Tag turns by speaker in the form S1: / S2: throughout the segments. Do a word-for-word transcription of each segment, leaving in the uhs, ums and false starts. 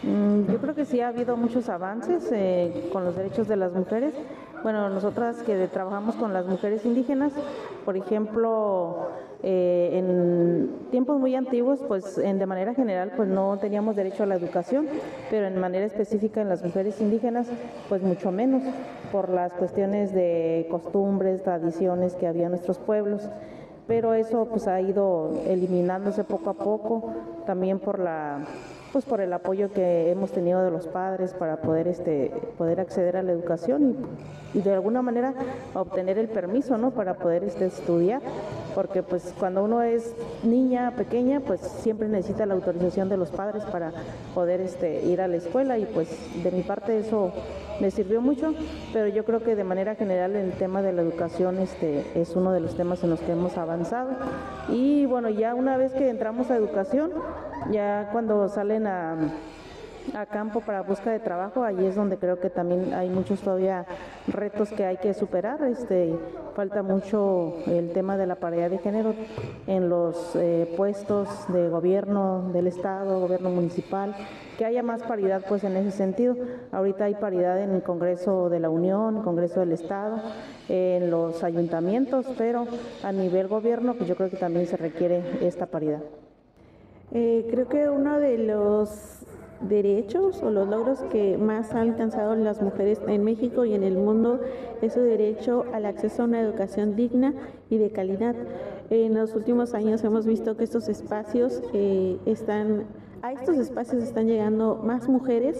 S1: Mm, Yo creo que sí ha habido muchos avances eh, con los derechos de las mujeres. Bueno, nosotras que trabajamos con las mujeres indígenas, por ejemplo, eh, en tiempos muy antiguos, pues en, de manera general, pues no teníamos derecho a la educación, pero en manera específica en las mujeres indígenas, pues mucho menos, por las cuestiones de costumbres, tradiciones que había en nuestros pueblos. Pero eso pues ha ido eliminándose poco a poco, también por la pues por el apoyo que hemos tenido de los padres para poder este poder acceder a la educación y, y de alguna manera obtener el permiso, ¿no? Para poder este estudiar, porque pues cuando uno es niña pequeña, pues siempre necesita la autorización de los padres para poder este ir a la escuela, y pues de mi parte eso me sirvió mucho, pero yo creo que de manera general el tema de la educación este es uno de los temas en los que hemos avanzado. Y bueno, ya una vez que entramos a educación, ya cuando salen a, a campo para busca de trabajo, ahí es donde creo que también hay muchos todavía retos que hay que superar. Este, falta mucho el tema de la paridad de género en los eh, puestos de gobierno del estado, gobierno municipal, que haya más paridad pues en ese sentido. Ahorita hay paridad en el Congreso de la Unión, Congreso del Estado, en los ayuntamientos, pero a nivel gobierno pues yo creo que también se requiere esta paridad.
S2: Eh, creo que uno de los derechos o los logros que más han alcanzado las mujeres en México y en el mundo es su derecho al acceso a una educación digna y de calidad. En los últimos años hemos visto que estos espacios eh, están, a estos espacios están llegando más mujeres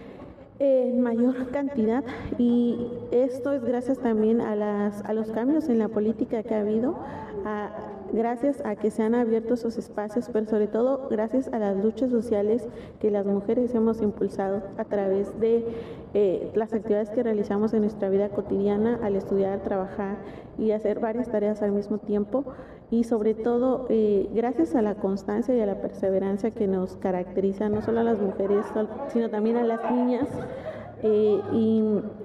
S2: en mayor cantidad, y esto es gracias también a, las, a los cambios en la política que ha habido, a, gracias a que se han abierto esos espacios, pero sobre todo gracias a las luchas sociales que las mujeres hemos impulsado a través de eh, las actividades que realizamos en nuestra vida cotidiana al estudiar, trabajar y hacer varias tareas al mismo tiempo, y sobre todo eh, gracias a la constancia y a la perseverancia que nos caracteriza no solo a las mujeres, sino también a las niñas. Eh, y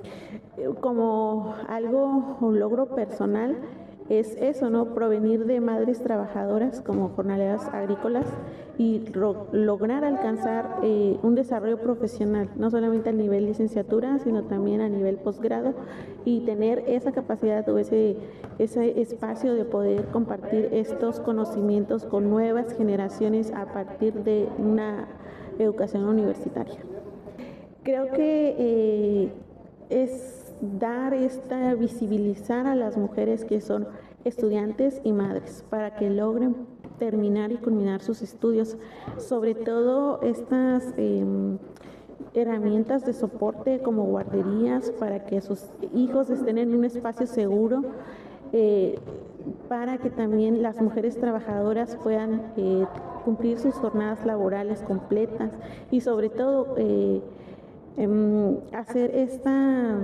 S2: como algo, un logro personal, es eso, ¿no? Provenir de madres trabajadoras como jornaleras agrícolas y lograr alcanzar eh, un desarrollo profesional, no solamente a nivel licenciatura, sino también a nivel posgrado, y tener esa capacidad o ese, ese espacio de poder compartir estos conocimientos con nuevas generaciones a partir de una educación universitaria. Creo que eh, es dar esta, visibilizar a las mujeres que son estudiantes y madres para que logren terminar y culminar sus estudios, sobre todo estas eh, herramientas de soporte como guarderías para que sus hijos estén en un espacio seguro, eh, para que también las mujeres trabajadoras puedan eh, cumplir sus jornadas laborales completas, y sobre todo eh, eh, hacer esta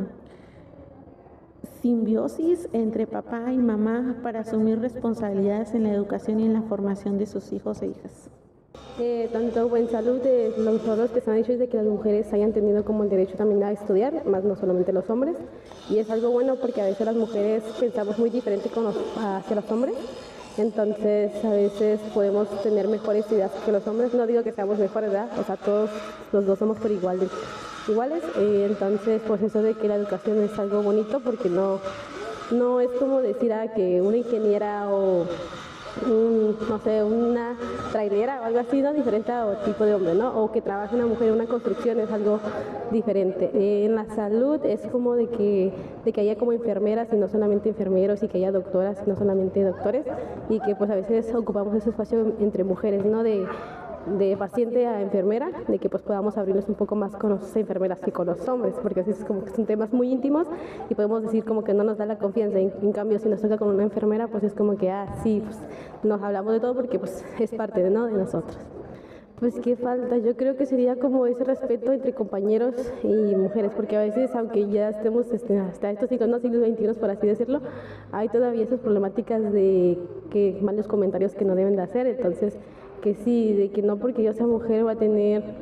S2: simbiosis entre papá y mamá para asumir responsabilidades en la educación y en la formación de sus hijos e hijas.
S3: Eh, tanto en salud, de los logros que se han hecho es de que las mujeres hayan tenido como el derecho también a estudiar, más no solamente los hombres, y es algo bueno porque a veces las mujeres pensamos muy diferente con los, hacia los hombres, entonces a veces podemos tener mejores ideas que los hombres. No digo que seamos mejores, ¿verdad? O sea, todos los dos somos por igual de, iguales, eh, entonces pues eso de que la educación es algo bonito, porque no, no es como decir ah, que una ingeniera o un, no sé, una trailera o algo así, ¿no? Diferente a tipo de hombre, ¿no? O que trabaje una mujer en una construcción es algo diferente. Eh, en la salud es como de que, de que haya como enfermeras y no solamente enfermeros, y que haya doctoras y no solamente doctores, y que pues a veces ocupamos ese espacio entre mujeres, ¿no? De, de paciente a enfermera, de que pues podamos abrirnos un poco más con las enfermeras que con los hombres, porque así es como que son temas muy íntimos y podemos decir como que no nos da la confianza. En, en cambio, si nos toca con una enfermera, pues es como que, ah, sí, pues nos hablamos de todo porque pues es parte de, ¿no? de nosotros. Pues qué falta, yo creo que sería como ese respeto entre compañeros y mujeres, porque a veces, aunque ya estemos este, hasta estos siglos, no siglos veintiuno por así decirlo, hay todavía esas problemáticas de que malos comentarios que no deben de hacer. Entonces que sí, de que no porque yo sea mujer va a tener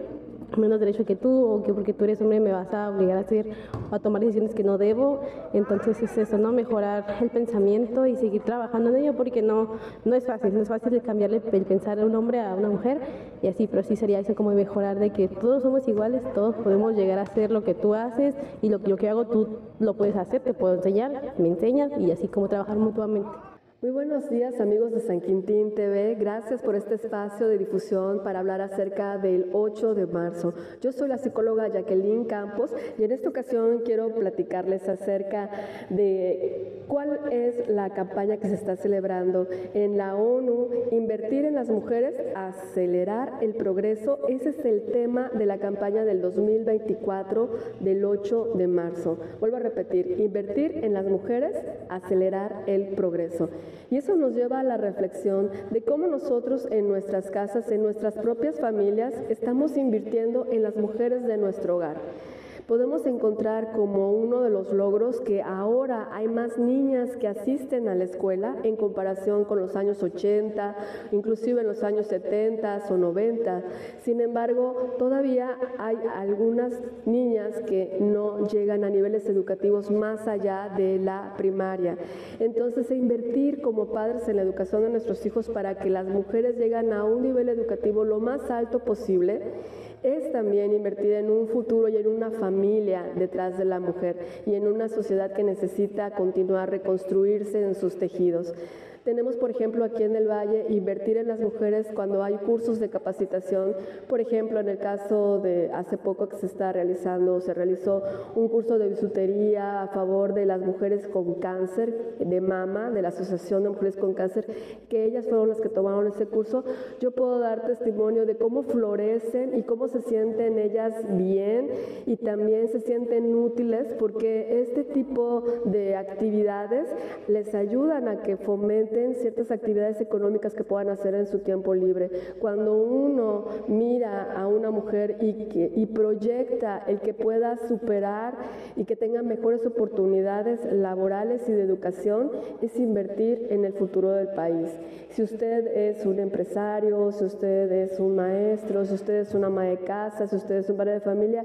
S3: menos derecho que tú, o que porque tú eres hombre me vas a obligar a hacer o a tomar decisiones que no debo. Entonces es eso, ¿no? Mejorar el pensamiento y seguir trabajando en ello, porque no, no es fácil, no es fácil de cambiarle el pensar de un hombre a una mujer y así, pero sí sería eso, como mejorar de que todos somos iguales, todos podemos llegar a hacer lo que tú haces y lo que yo que hago tú lo puedes hacer, te puedo enseñar, me enseñas y así como trabajar mutuamente.
S4: Muy buenos días, amigos de San Quintín T V. Gracias por este espacio de difusión para hablar acerca del ocho de marzo. Yo soy la psicóloga Jacqueline Campos y en esta ocasión quiero platicarles acerca de cuál es la campaña que se está celebrando en la ONU. Invertir en las mujeres, acelerar el progreso. Ese es el tema de la campaña del dos mil veinticuatro del ocho de marzo. Vuelvo a repetir, invertir en las mujeres, acelerar el progreso. Y eso nos lleva a la reflexión de cómo nosotros en nuestras casas, en nuestras propias familias, estamos invirtiendo en las mujeres de nuestro hogar. Podemos encontrar como uno de los logros que ahora hay más niñas que asisten a la escuela en comparación con los años ochenta, inclusive en los años setenta o noventa. Sin embargo, todavía hay algunas niñas que no llegan a niveles educativos más allá de la primaria. Entonces, invertir como padres en la educación de nuestros hijos para que las mujeres lleguen a un nivel educativo lo más alto posible es también invertir en un futuro y en una familia detrás de la mujer y en una sociedad que necesita continuar reconstruirse en sus tejidos. Tenemos, por ejemplo, aquí en el Valle, invertir en las mujeres cuando hay cursos de capacitación. Por ejemplo, en el caso de hace poco que se está realizando, se realizó un curso de bisutería a favor de las mujeres con cáncer de mama, de la Asociación de Mujeres con Cáncer, que ellas fueron las que tomaron ese curso. Yo puedo dar testimonio de cómo florecen y cómo se sienten ellas bien y también se sienten útiles, porque este tipo de actividades les ayudan a que fomenten ciertas actividades económicas que puedan hacer en su tiempo libre. Cuando uno mira a una mujer y, que, y proyecta el que pueda superar y que tenga mejores oportunidades laborales y de educación, es invertir en el futuro del país. Si usted es un empresario, si usted es un maestro, si usted es una ama de casa, si usted es un padre de familia,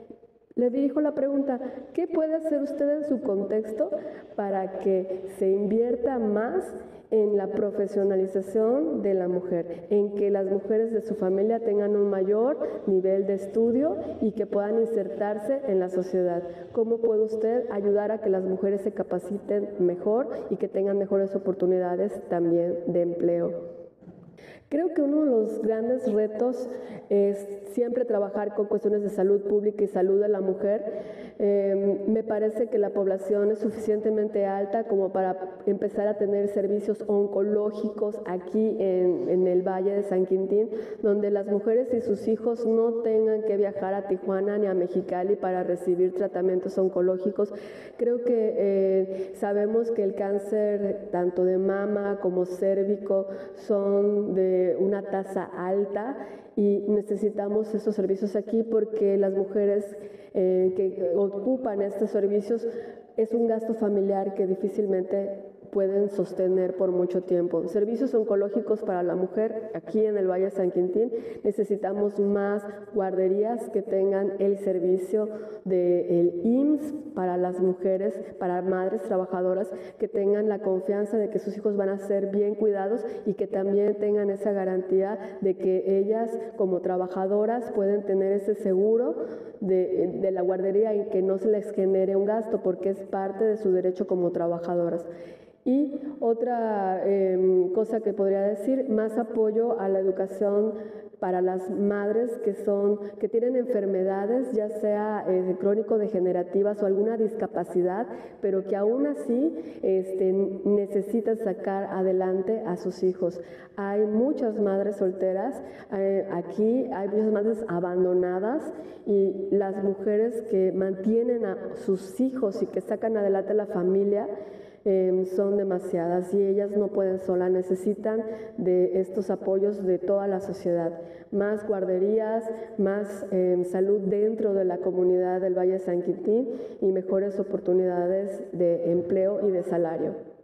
S4: le dirijo la pregunta, ¿qué puede hacer usted en su contexto para que se invierta más en la profesionalización de la mujer, en que las mujeres de su familia tengan un mayor nivel de estudio y que puedan insertarse en la sociedad? ¿Cómo puede usted ayudar a que las mujeres se capaciten mejor y que tengan mejores oportunidades también de empleo? Creo que uno de los grandes retos es siempre trabajar con cuestiones de salud pública y salud de la mujer. Eh, me parece que la población es suficientemente alta como para empezar a tener servicios oncológicos aquí en, en el Valle de San Quintín, donde las mujeres y sus hijos no tengan que viajar a Tijuana ni a Mexicali para recibir tratamientos oncológicos. Creo que eh, sabemos que el cáncer tanto de mama como cérvico son de una tasa alta y necesitamos esos servicios aquí porque las mujeres eh, que ocupan estos servicios es un gasto familiar que difícilmente pueden sostener por mucho tiempo. Servicios oncológicos para la mujer aquí en el Valle de San Quintín. Necesitamos más guarderías que tengan el servicio del I M S S para las mujeres, para madres trabajadoras, que tengan la confianza de que sus hijos van a ser bien cuidados y que también tengan esa garantía de que ellas como trabajadoras pueden tener ese seguro de, de la guardería y que no se les genere un gasto porque es parte de su derecho como trabajadoras. Y otra eh, cosa que podría decir, más apoyo a la educación para las madres que son que tienen enfermedades, ya sea eh, crónico-degenerativas o alguna discapacidad, pero que aún así este, necesitan sacar adelante a sus hijos. Hay muchas madres solteras, eh, aquí hay muchas madres abandonadas y las mujeres que mantienen a sus hijos y que sacan adelante a la familia, Eh, son demasiadas y ellas no pueden solas, necesitan de estos apoyos de toda la sociedad, más guarderías, más eh, salud dentro de la comunidad del Valle de San Quintín y mejores oportunidades de empleo y de salario.